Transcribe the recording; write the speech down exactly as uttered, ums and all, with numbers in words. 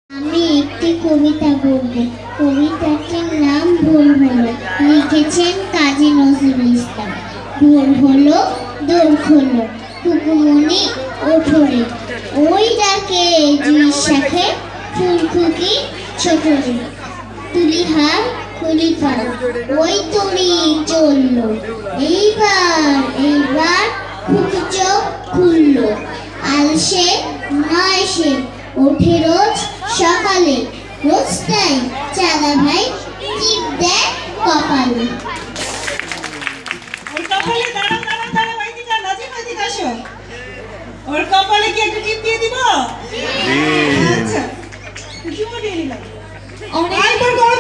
আমি একটি কবিতা বলব। কবিতাটির নাম ভোর হলো, লিখেছেন কাজী নজরুল ইসলাম। ভোর হলো, দোর খোলো, কুকুমনি ওঠরে, ওই ডাকে জুই শাখে ফুলখুকি ছোটরে, তুলিহার খুলিফার ওই তরি চললো, এইবার এইবার খুকি চোখ খুললো, আলসে নয় সে ওঠে রোজ সকালে, রোজ তাই চাঁদা ভাই টিপ দেয় কপালে। ওর কপালে দাঁড়াও দাঁড়াও দাঁড়াও ওইদিকে নাজিম ওইদিকে আসো। ওর কপালে কি একটু টিপ দিয়ে দিব? আচ্ছা কি মনে নিলাম অনেক